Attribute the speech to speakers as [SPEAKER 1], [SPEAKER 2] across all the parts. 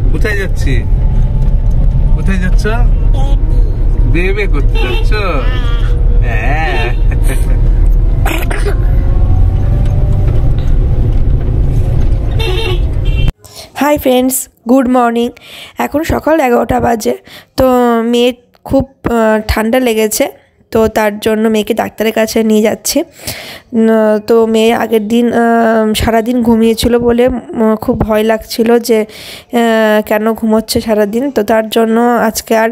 [SPEAKER 1] কোথায় যাচ্ছি? কোথায় যাচ্ছ? বেবে করতে যাচ্ছ? হ্যাঁ।
[SPEAKER 2] Hi friends, good morning. এখন সকাল 11টা বাজে। তো মেয়ের খুব ঠান্ডা লেগেছে, তো তার জন্য মেয়েকে ডাক্তারের কাছে নিয়ে যাচ্ছি। তো মেয়ে আগের দিন সারাদিন ঘুমিয়েছিল বলে খুব ভয় লাগছিল যে কেন ঘুমোচ্ছে সারাদিন। তো তার জন্য আজকে আর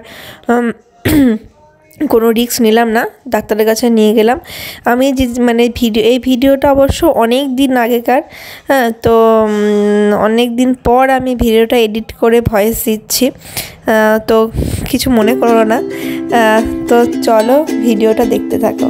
[SPEAKER 2] কোনো রিস্ক নিলাম না, ডাক্তারের কাছে নিয়ে গেলাম। আমি যে মানে এই ভিডিওটা অবশ্য অনেক দিন আগেকার, হ্যাঁ। তো অনেক দিন পর আমি ভিডিওটা এডিট করে ভয়েস দিচ্ছি, তো কিছু মনে করো না। তো চলো ভিডিওটা দেখতে থাকো।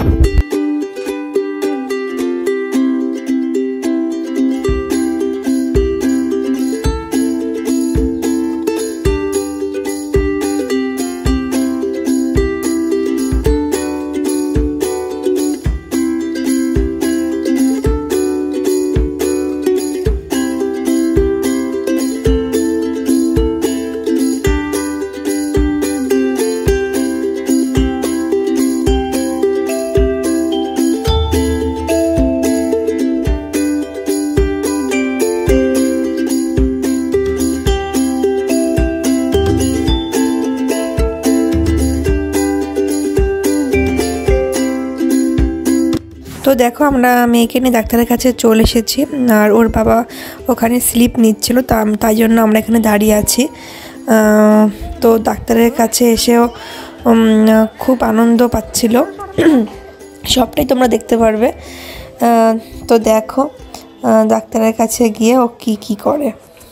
[SPEAKER 2] তো দেখো, আমরা মেয়েকে নিয়ে ডাক্তারের কাছে চলে এসেছি, আর ওর বাবা ওখানে স্লিপ নিচ্ছিল, তাই জন্য আমরা এখানে দাঁড়িয়ে আছি। তো ডাক্তারের কাছে এসেও খুব আনন্দ পাচ্ছিল, সবটাই তোমরা দেখতে পারবে। তো দেখো ডাক্তারের কাছে গিয়ে ও কি করে।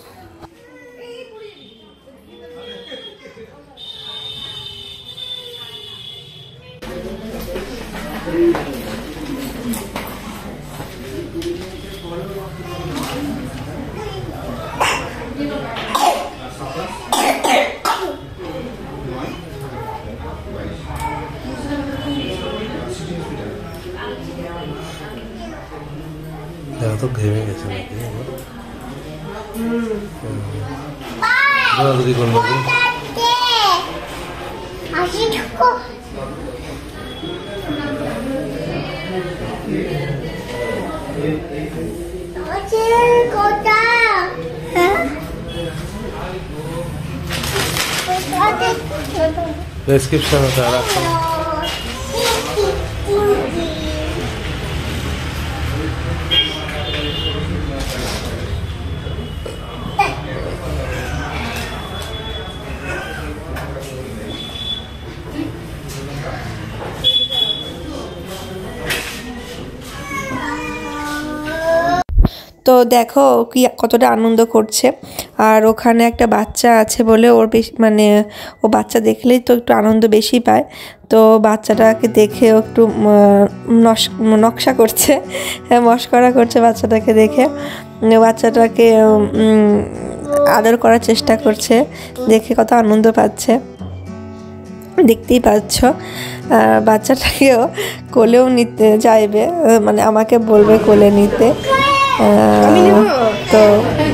[SPEAKER 1] তো ঘেমে গেছে নাকি? প্রেসক্রিপশন আছে আর রাখো।
[SPEAKER 2] তো দেখো কি কতটা আনন্দ করছে। আর ওখানে একটা বাচ্চা আছে বলে ওর বেশি মানে ও বাচ্চা দেখলেই তো একটু আনন্দ বেশি পায়। তো বাচ্চাটাকে দেখে ও একটু নকশা করছে, মশকরা করছে বাচ্চাটাকে দেখে। বাচ্চাটাকে আদর করার চেষ্টা করছে, দেখে কত আনন্দ পাচ্ছে, দেখতেই পাচ্ছ। বাচ্চাটাকেও কোলেও নিতে চাইবে, মানে আমাকে বলবে কোলে নিতে। তো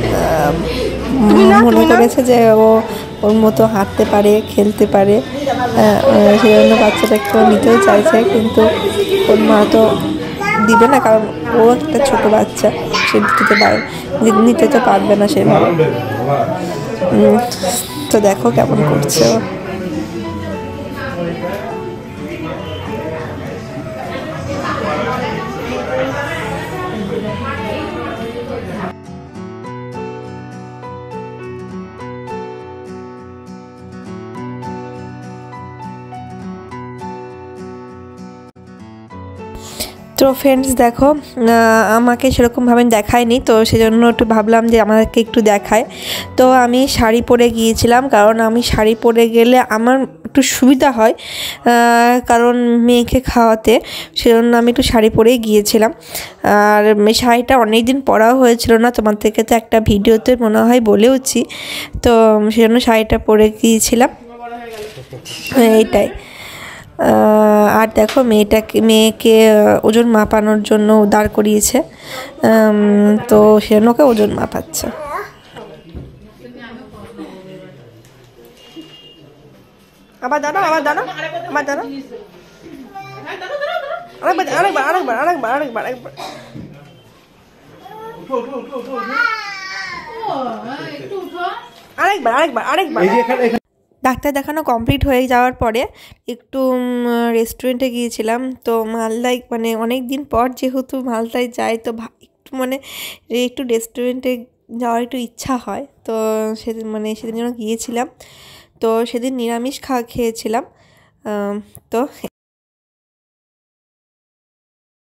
[SPEAKER 2] মনে করেছে যে ওর মতো হাঁটতে পারে, খেলতে পারে, সেই জন্য বাচ্চাটাকে নিতেও চাইছে, কিন্তু ওর মা তো দিবে না, কারণ ও একটা ছোট বাচ্চা, সে নিতে তো পারবে না সেভাবে। তো দেখো কেমন করছে ও। তো ফ্রেন্ডস দেখো, আমাকে সেরকমভাবে দেখায়নি, তো সেজন্য একটু ভাবলাম যে আমাদেরকে একটু দেখায়। তো আমি শাড়ি পরে গিয়েছিলাম, কারণ আমি শাড়ি পরে গেলে আমার একটু সুবিধা হয়, কারণ মেয়েকে খাওয়াতে, সেজন্য আমি একটু শাড়ি পরেই গিয়েছিলাম। আর শাড়িটা অনেক দিন পরাও হয়েছিল না, তোমার থেকে তো একটা ভিডিওতে মনে হয় বলেওছি, তো সেজন্য শাড়িটা পরে গিয়েছিলাম, এইটাই। আর দেখো মেয়েকে ওজন মাপানোর জন্য দাঁড় করিয়েছে, তো সে ওকে ওজন মাপাচ্ছে। আবার দাঁড়া, আবার দাঁড়া, আবার দাঁড়া, আরেকবার আরেকবার আরেকবার আরেকবার আরেকবার আরেকবার। আরেকবার আরেকবার আরেকবার। ডাক্তার দেখানো কমপ্লিট হয়ে যাওয়ার পরে একটু রেস্টুরেন্টে গিয়েছিলাম। তো মালদায় মানে অনেক দিন পর যেহেতু মালদায় যাই, তো একটু মানে একটু রেস্টুরেন্টে যাওয়ার একটু ইচ্ছা হয়। তো সেদিন মানে সেদিন যেন গিয়েছিলাম, তো সেদিন নিরামিষ খেয়েছিলাম। তো